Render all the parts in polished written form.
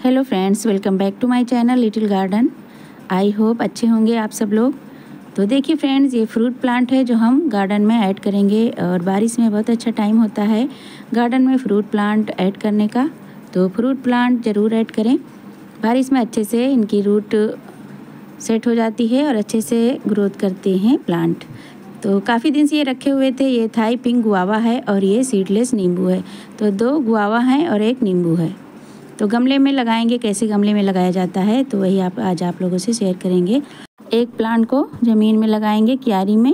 Hello friends, welcome back to my channel little garden. I hope अच्छे होंगे आप सब लोग। तो देखिए फ्रेंड्स, ये फ्रूट प्लांट है जो हम गार्डन में ऐड करेंगे और बारिश में बहुत अच्छा टाइम होता है गार्डन में फ्रूट प्लांट ऐड करने का। तो फ्रूट प्लांट ज़रूर ऐड करें। बारिश में अच्छे से इनकी रूट सेट हो जाती है और अच्छे से ग्रोथ करते हैं प्लांट। तो काफ़ी दिन से ये रखे हुए थे। ये थाई पिंक गुआवा है और ये सीडलेस नींबू है। तो 2 गुआवा हैं और 1 नींबू है। तो गमले में लगाएंगे, कैसे गमले में लगाया जाता है तो वही आज आप लोगों से शेयर करेंगे। एक प्लांट को ज़मीन में लगाएंगे क्यारी में।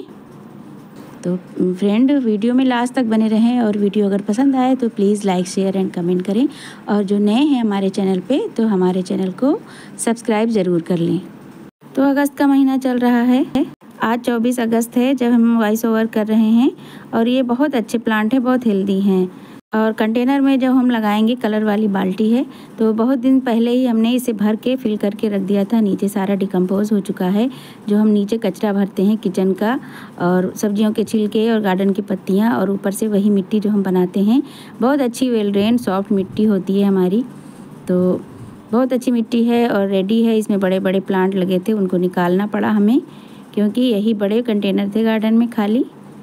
तो फ्रेंड, वीडियो में लास्ट तक बने रहें और वीडियो अगर पसंद आए तो please like share and comment करें। और जो नए हैं हमारे चैनल पे तो हमारे चैनल को सब्सक्राइब ज़रूर कर लें। तो अगस्त का महीना चल रहा है। आज 24 अगस्त है जब हम वॉइस ओवर कर रहे हैं। और ये बहुत अच्छे प्लांट है, बहुत हेल्दी हैं। और कंटेनर में जब हम लगाएंगे, कलर वाली बाल्टी है, तो बहुत दिन पहले ही हमने इसे भर के फिल करके रख दिया था। नीचे सारा डिकम्पोज हो चुका है। जो हम नीचे कचरा भरते हैं किचन का और सब्जियों के छिलके और गार्डन की पत्तियां, और ऊपर से वही मिट्टी जो हम बनाते हैं, बहुत अच्छी वेल ड्रेन सॉफ्ट मिट्टी होती है हमारी। तो बहुत अच्छी मिट्टी है और रेडी है। इसमें बड़े बड़े प्लांट लगे थे, उनको निकालना पड़ा हमें, क्योंकि यही बड़े कंटेनर थे गार्डन में खाली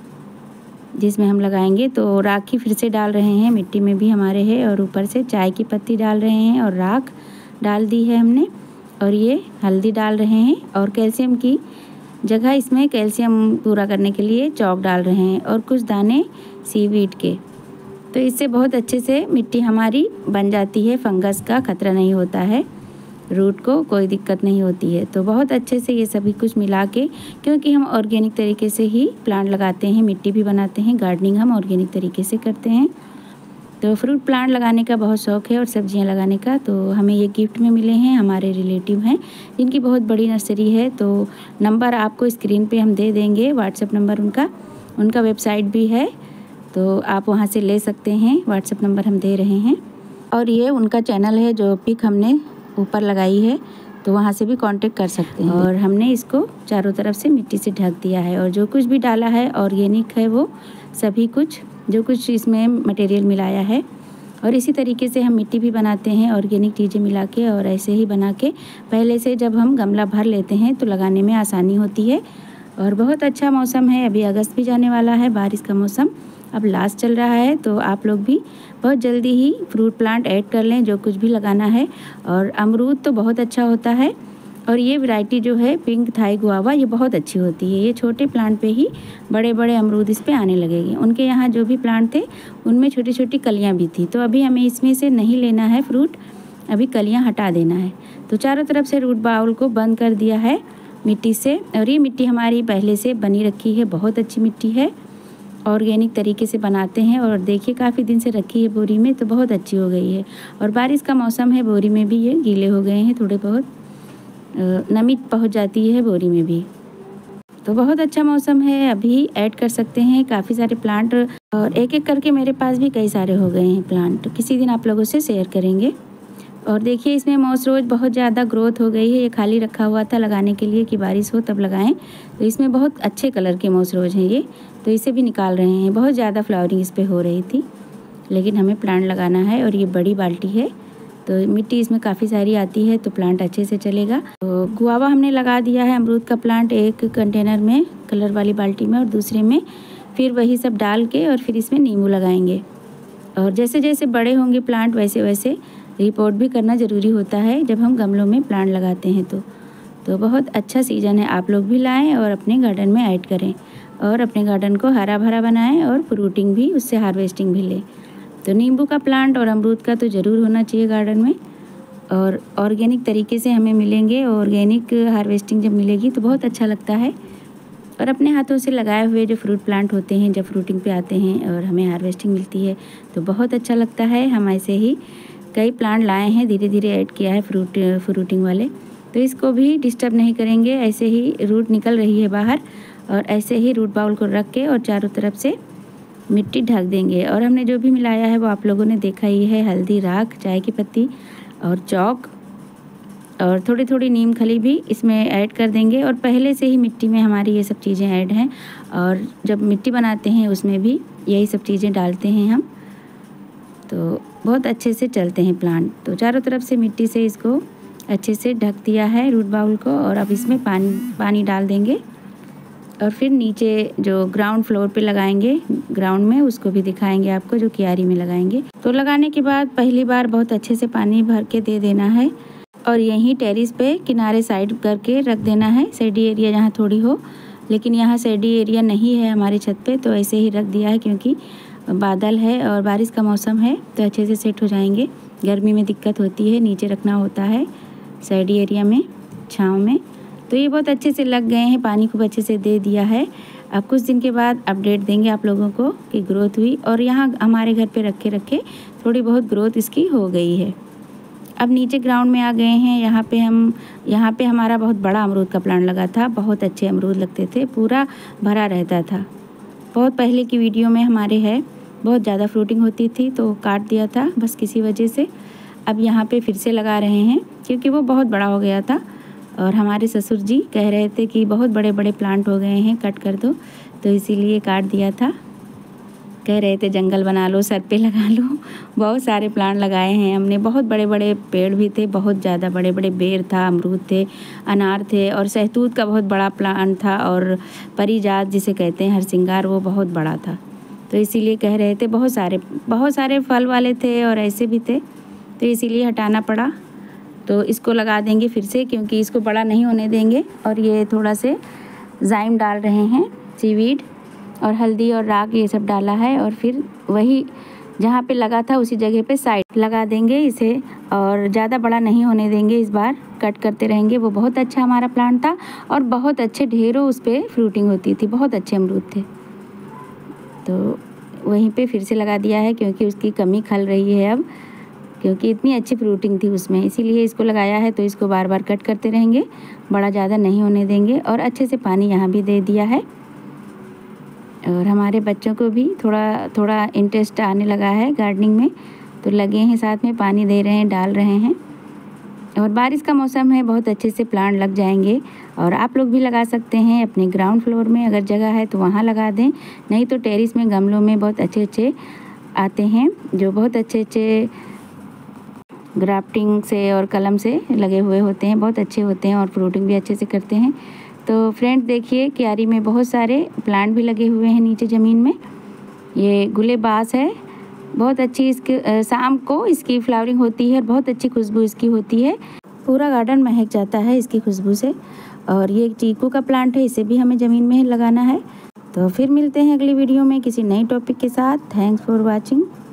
जिसमें हम लगाएंगे। तो राखी फिर से डाल रहे हैं, मिट्टी में भी हमारे है, और ऊपर से चाय की पत्ती डाल रहे हैं और राख डाल दी है हमने। और ये हल्दी डाल रहे हैं और कैल्शियम की जगह इसमें कैल्शियम पूरा करने के लिए चौक डाल रहे हैं और कुछ दाने सीवीड के। तो इससे बहुत अच्छे से मिट्टी हमारी बन जाती है, फंगस का खतरा नहीं होता है, रूट को कोई दिक्कत नहीं होती है। तो बहुत अच्छे से ये सभी कुछ मिला के, क्योंकि हम ऑर्गेनिक तरीके से ही प्लांट लगाते हैं, मिट्टी भी बनाते हैं, गार्डनिंग हम ऑर्गेनिक तरीके से करते हैं। तो फ्रूट प्लांट लगाने का बहुत शौक़ है और सब्जियां लगाने का। तो हमें ये गिफ्ट में मिले हैं, हमारे रिलेटिव हैं जिनकी बहुत बड़ी नर्सरी है। तो नंबर आपको स्क्रीन पर हम दे देंगे, व्हाट्सएप नंबर उनका वेबसाइट भी है, तो आप वहाँ से ले सकते हैं। व्हाट्सएप नंबर हम दे रहे हैं। और ये उनका चैनल है जो पिक हमने ऊपर लगाई है, तो वहाँ से भी कांटेक्ट कर सकते हैं। और हमने इसको चारों तरफ से मिट्टी से ढक दिया है और जो कुछ भी डाला है ऑर्गेनिक है, वो सभी कुछ जो कुछ इसमें मटेरियल मिलाया है। और इसी तरीके से हम मिट्टी भी बनाते हैं ऑर्गेनिक चीज़ें मिला के, और ऐसे ही बना के पहले से जब हम गमला भर लेते हैं तो लगाने में आसानी होती है। और बहुत अच्छा मौसम है, अभी अगस्त भी जाने वाला है, बारिश का मौसम अब लास्ट चल रहा है। तो आप लोग भी बहुत जल्दी ही फ्रूट प्लांट ऐड कर लें, जो कुछ भी लगाना है। और अमरूद तो बहुत अच्छा होता है, और ये वैरायटी जो है पिंक थाई गुआवा, ये बहुत अच्छी होती है। ये छोटे प्लांट पे ही बड़े बड़े अमरूद इस पे आने लगेंगे। उनके यहाँ जो भी प्लांट थे उनमें छोटी छोटी कलियाँ भी थी, तो अभी हमें इसमें से नहीं लेना है फ्रूट, अभी कलियाँ हटा देना है। तो चारों तरफ से रूट बाउल को बंद कर दिया है मिट्टी से। और ये मिट्टी हमारी पहले से बनी रखी है, बहुत अच्छी मिट्टी है, ऑर्गेनिक तरीके से बनाते हैं। और देखिए काफ़ी दिन से रखी है बोरी में, तो बहुत अच्छी हो गई है। और बारिश का मौसम है, बोरी में भी ये गीले हो गए हैं, थोड़े बहुत नमी पहुंच जाती है बोरी में भी। तो बहुत अच्छा मौसम है, अभी ऐड कर सकते हैं काफ़ी सारे प्लांट। और एक एक करके मेरे पास भी कई सारे हो गए हैं प्लांट, तो किसी दिन आप लोगों से शेयर करेंगे। और देखिए इसमें मॉस रोज बहुत ज़्यादा ग्रोथ हो गई है। ये खाली रखा हुआ था लगाने के लिए कि बारिश हो तब लगाएं। तो इसमें बहुत अच्छे कलर के मॉस रोज हैं ये, तो इसे भी निकाल रहे हैं। बहुत ज़्यादा फ्लावरिंग इस पर हो रही थी, लेकिन हमें प्लांट लगाना है। और ये बड़ी बाल्टी है, तो मिट्टी इसमें काफ़ी सारी आती है, तो प्लांट अच्छे से चलेगा। तो गुआवा हमने लगा दिया है, अमरूद का प्लांट एक कंटेनर में कलर वाली बाल्टी में, और दूसरे में फिर वही सब डाल के और फिर इसमें नींबू लगाएंगे। और जैसे जैसे बड़े होंगे प्लांट वैसे वैसे रिपोर्ट भी करना ज़रूरी होता है जब हम गमलों में प्लांट लगाते हैं। तो बहुत अच्छा सीज़न है, आप लोग भी लाएं और अपने गार्डन में ऐड करें और अपने गार्डन को हरा भरा बनाएं और फ्रूटिंग भी, उससे हार्वेस्टिंग भी लें। तो नींबू का प्लांट और अमरूद का तो ज़रूर होना चाहिए गार्डन में। और ऑर्गेनिक तरीके से हमें मिलेंगे, ऑर्गेनिक हार्वेस्टिंग जब मिलेगी तो बहुत अच्छा लगता है। और अपने हाथों से लगाए हुए जो फ्रूट प्लांट होते हैं, जब फ्रूटिंग पे आते हैं और हमें हार्वेस्टिंग मिलती है तो बहुत अच्छा लगता है। हम ऐसे ही कई प्लांट लाए हैं, धीरे धीरे ऐड किया है फ्रूटिंग वाले। तो इसको भी डिस्टर्ब नहीं करेंगे, ऐसे ही रूट निकल रही है बाहर, और ऐसे ही रूट बाउल को रख के और चारों तरफ से मिट्टी ढक देंगे। और हमने जो भी मिलाया है वो आप लोगों ने देखा ही है, हल्दी, राख, चाय की पत्ती और चौक, और थोड़ी थोड़ी नीम खली भी इसमें ऐड कर देंगे। और पहले से ही मिट्टी में हमारी ये सब चीज़ें ऐड हैं, और जब मिट्टी बनाते हैं उसमें भी यही सब चीज़ें डालते हैं हम। तो बहुत अच्छे से चलते हैं प्लांट। तो चारों तरफ से मिट्टी से इसको अच्छे से ढक दिया है रूट बाउल को, और अब इसमें पानी डाल देंगे और फिर नीचे जो ग्राउंड फ्लोर पे लगाएंगे, ग्राउंड में, उसको भी दिखाएंगे आपको, जो क्यारी में लगाएंगे। तो लगाने के बाद पहली बार बहुत अच्छे से पानी भर के दे देना है, और यहीं टेरिस पे किनारे साइड करके रख देना है, शेडी एरिया जहाँ थोड़ी हो। लेकिन यहाँ शेडी एरिया नहीं है हमारे छत पे, तो ऐसे ही रख दिया है क्योंकि बादल है और बारिश का मौसम है, तो अच्छे से सेट हो जाएंगे। गर्मी में दिक्कत होती है, नीचे रखना होता है शेडी एरिया में, छाँव में। तो ये बहुत अच्छे से लग गए हैं, पानी खूब अच्छे से दे दिया है। अब कुछ दिन के बाद अपडेट देंगे आप लोगों को कि ग्रोथ हुई, और यहाँ हमारे घर पे रखे थोड़ी बहुत ग्रोथ इसकी हो गई है। अब नीचे ग्राउंड में आ गए हैं। यहाँ पे हमारा बहुत बड़ा अमरूद का प्लांट लगा था, बहुत अच्छे अमरूद लगते थे, पूरा भरा रहता था। बहुत पहले की वीडियो में हमारे है, बहुत ज़्यादा फ्रूटिंग होती थी तो काट दिया था बस किसी वजह से। अब यहाँ पे फिर से लगा रहे हैं क्योंकि वो बहुत बड़ा हो गया था, और हमारे ससुर जी कह रहे थे कि बहुत बड़े बड़े प्लांट हो गए हैं, कट कर दो, तो इसीलिए काट दिया था। कह रहे थे जंगल बना लो, सर पे लगा लो। बहुत सारे प्लांट लगाए हैं हमने, बहुत बड़े बड़े पेड़ भी थे, बहुत ज़्यादा बड़े बड़े बेर था, अमरूद थे, अनार थे, और सहतूत का बहुत बड़ा प्लांट था, और परिजात जिसे कहते हैं हरसिंगार, वो बहुत बड़ा था। तो इसीलिए कह रहे थे, बहुत सारे फल वाले थे और ऐसे भी थे, तो इसीलिए हटाना पड़ा। तो इसको लगा देंगे फिर से क्योंकि इसको बड़ा नहीं होने देंगे। और ये थोड़ा से जाइम डाल रहे हैं, सीवीड और हल्दी और राख ये सब डाला है, और फिर वही जहाँ पे लगा था उसी जगह पे साइड लगा देंगे इसे, और ज़्यादा बड़ा नहीं होने देंगे। इस बार कट करते रहेंगे। वो बहुत अच्छा हमारा प्लांट था और बहुत अच्छे ढेरों उस पर फ्रूटिंग होती थी, बहुत अच्छे अमरूद थे। तो वहीं पे फिर से लगा दिया है क्योंकि उसकी कमी खल रही है अब, क्योंकि इतनी अच्छी फ्रूटिंग थी उसमें, इसीलिए इसको लगाया है। तो इसको बार बार कट करते रहेंगे, बड़ा ज़्यादा नहीं होने देंगे। और अच्छे से पानी यहाँ भी दे दिया है, और हमारे बच्चों को भी थोड़ा थोड़ा इंटरेस्ट आने लगा है गार्डनिंग में, तो लगे हैं साथ में, पानी दे रहे हैं, डाल रहे हैं। और बारिश का मौसम है, बहुत अच्छे से प्लांट लग जाएंगे। और आप लोग भी लगा सकते हैं अपने ग्राउंड फ्लोर में, अगर जगह है तो वहाँ लगा दें, नहीं तो टेरिस में गमलों में बहुत अच्छे आते हैं, जो बहुत अच्छे ग्राफ्टिंग से और कलम से लगे हुए होते हैं, बहुत अच्छे होते हैं और फ्रूटिंग भी अच्छे से करते हैं। तो फ्रेंड्स देखिए, क्यारी में बहुत सारे प्लांट भी लगे हुए हैं नीचे ज़मीन में। ये गुलेबास है, बहुत अच्छी इसके शाम को इसकी फ्लावरिंग होती है और बहुत अच्छी खुशबू इसकी होती है, पूरा गार्डन महक जाता है इसकी खुशबू से। और ये चीकू का प्लांट है, इसे भी हमें ज़मीन में लगाना है। तो फिर मिलते हैं अगली वीडियो में किसी नई टॉपिक के साथ। Thanks for watching.